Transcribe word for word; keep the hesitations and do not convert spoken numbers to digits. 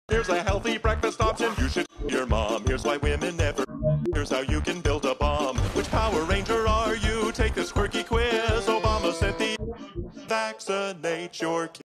Here's a healthy breakfast option you should your mom. Here's why women never. Here's how you can build a bomb. Which Power Ranger are you? Take this quirky quiz. Obama sent the vaccinate your kids.